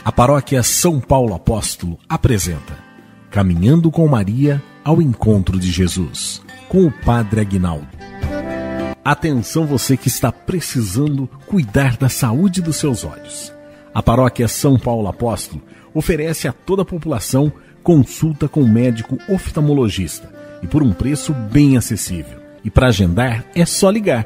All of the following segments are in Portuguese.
A Paróquia São Paulo Apóstolo apresenta Caminhando com Maria ao Encontro de Jesus, com o Padre Aguinaldo. Atenção você que está precisando cuidar da saúde dos seus olhos. A Paróquia São Paulo Apóstolo oferece a toda a população consulta com médico oftalmologista e por um preço bem acessível. E para agendar é só ligar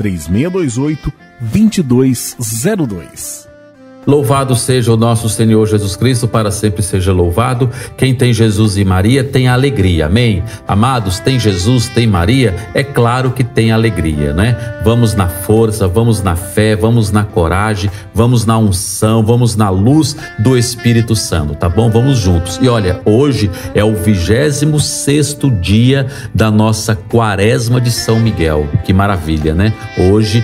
3628-2202. Louvado seja o nosso Senhor Jesus Cristo, para sempre seja louvado. Quem tem Jesus e Maria tem alegria, amém? Amados, tem Jesus, tem Maria, é claro que tem alegria, né? Vamos na força, vamos na fé, vamos na coragem, vamos na unção, vamos na luz do Espírito Santo, tá bom? Vamos juntos. E olha, hoje é o 26º dia da nossa quaresma de São Miguel. Que maravilha, né? Hoje,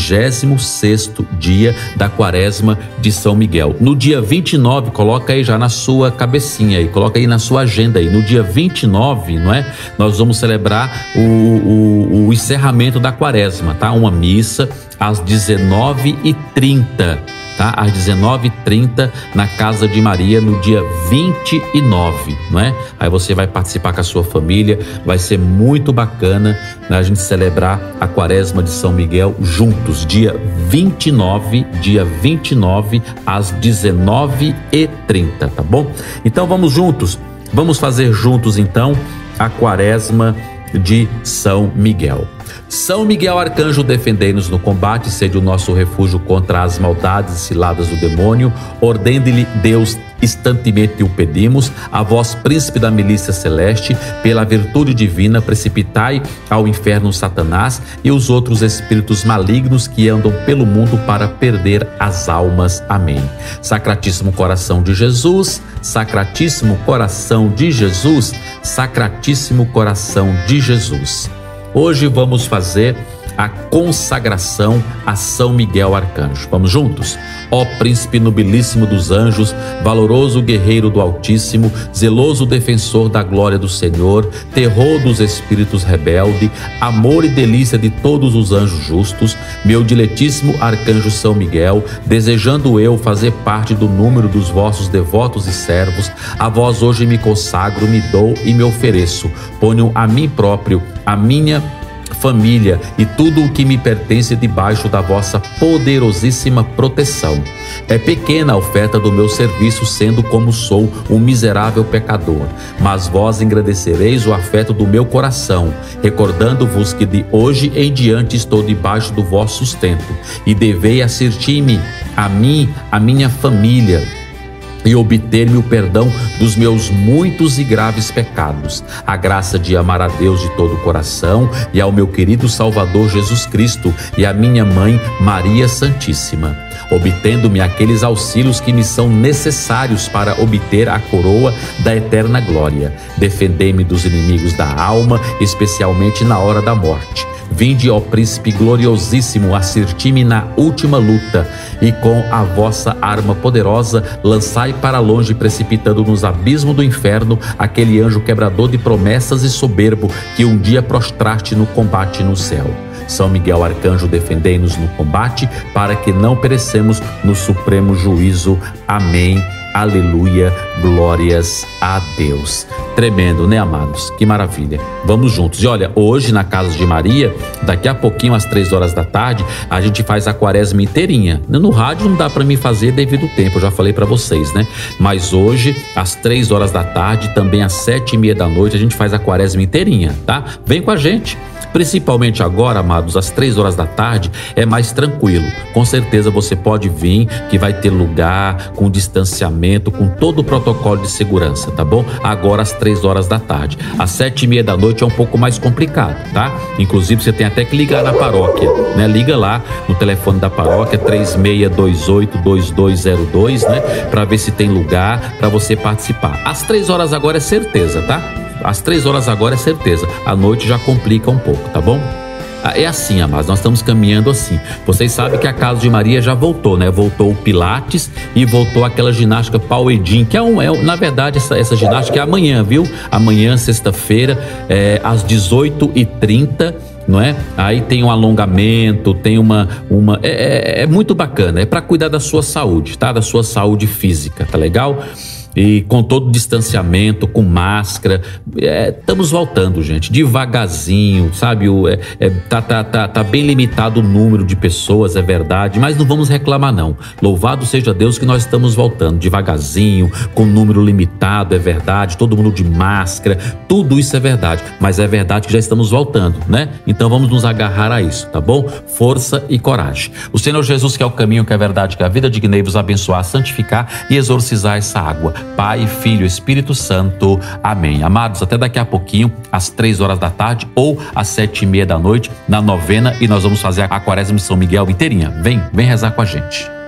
26º dia da quaresma de São Miguel. No dia 29, coloca aí já na sua cabecinha aí, coloca aí na sua agenda aí. No dia 29, não é? Nós vamos celebrar o encerramento da quaresma, tá? Uma missa às 19h30, tá? Às 19h30 na Casa de Maria, no dia 29, não é? Aí você vai participar com a sua família, vai ser muito bacana, né, a gente celebrar a quaresma de São Miguel juntos, dia 29 às 19h30, tá bom? Então vamos juntos, vamos fazer juntos então a quaresma de São Miguel. São Miguel Arcanjo, defendei-nos no combate, sede o nosso refúgio contra as maldades e ciladas do demônio. Ordene-lhe Deus, instantemente o pedimos, a vós, príncipe da milícia celeste, pela virtude divina, precipitai ao inferno Satanás e os outros espíritos malignos que andam pelo mundo para perder as almas. Amém. Sacratíssimo coração de Jesus, Sacratíssimo coração de Jesus, Sacratíssimo coração de Jesus. Hoje vamos fazer a consagração a São Miguel Arcanjo. Vamos juntos? Ó príncipe nobilíssimo dos anjos, valoroso guerreiro do Altíssimo, zeloso defensor da glória do Senhor, terror dos espíritos rebelde, amor e delícia de todos os anjos justos, meu diletíssimo arcanjo São Miguel, desejando eu fazer parte do número dos vossos devotos e servos, a vós hoje me consagro, me dou e me ofereço. Ponho a mim próprio, a minha família e tudo o que me pertence debaixo da vossa poderosíssima proteção. É pequena a oferta do meu serviço, sendo como sou um miserável pecador, mas vós engrandecereis o afeto do meu coração, recordando-vos que de hoje em diante estou debaixo do vosso sustento, e devei assistir-me a mim, a minha família, e obter-me o perdão dos meus muitos e graves pecados, a graça de amar a Deus de todo o coração e ao meu querido Salvador Jesus Cristo e à minha mãe Maria Santíssima, obtendo-me aqueles auxílios que me são necessários para obter a coroa da eterna glória. Defendei-me dos inimigos da alma, especialmente na hora da morte. Vinde, ó príncipe gloriosíssimo, assistir-me na última luta, e com a vossa arma poderosa lançai para longe, precipitando nos abismos do inferno, aquele anjo quebrador de promessas e soberbo que um dia prostraste no combate no céu. São Miguel Arcanjo, defendei-nos no combate, para que não perecemos no supremo juízo. Amém. Aleluia, glórias a Deus. Tremendo, né, amados? Que maravilha. Vamos juntos. E olha, hoje na Casa de Maria, daqui a pouquinho às 3 horas da tarde, a gente faz a quaresma inteirinha. No rádio não dá para mim fazer devido ao tempo, eu já falei para vocês, né? Mas hoje, às 3 horas da tarde, também às 7h30 da noite, a gente faz a quaresma inteirinha, tá? Vem com a gente. Principalmente agora, amados, às 3 horas da tarde é mais tranquilo. Com certeza você pode vir, que vai ter lugar, com distanciamento, com todo o protocolo de segurança, tá bom? Agora às 3 horas da tarde. Às 7h30 da noite é um pouco mais complicado, tá? Inclusive você tem até que ligar na paróquia, né? Liga lá no telefone da paróquia, 3628-2202, né? Pra ver se tem lugar para você participar. Às 3 horas agora é certeza, tá? Às 3 horas agora é certeza. À noite já complica um pouco, tá bom? É assim, amados, nós estamos caminhando assim. Vocês sabem que a Casa de Maria já voltou, né? Voltou o Pilates e voltou aquela ginástica Pauedin, que na verdade, essa ginástica é amanhã, viu? Amanhã, sexta-feira, às 18h30, não é? Aí tem um alongamento, tem é muito bacana, é para cuidar da sua saúde, tá? Da sua saúde física, tá legal? E com todo o distanciamento, com máscara, estamos voltando, gente, devagarzinho, sabe? Tá bem limitado o número de pessoas, é verdade, mas não vamos reclamar não. Louvado seja Deus que nós estamos voltando devagarzinho, com número limitado, é verdade, todo mundo de máscara, tudo isso é verdade, mas é verdade que já estamos voltando, né? Então vamos nos agarrar a isso, tá bom? Força e coragem. O Senhor Jesus, que é o caminho, que é a verdade, que é a vida, dignei-vos abençoar, santificar e exorcizar essa água. Pai, Filho, Espírito Santo. Amém. Amados, até daqui a pouquinho, às 3 horas da tarde ou às 7:30 da noite, na novena, e nós vamos fazer a Quaresma de São Miguel inteirinha. Vem rezar com a gente.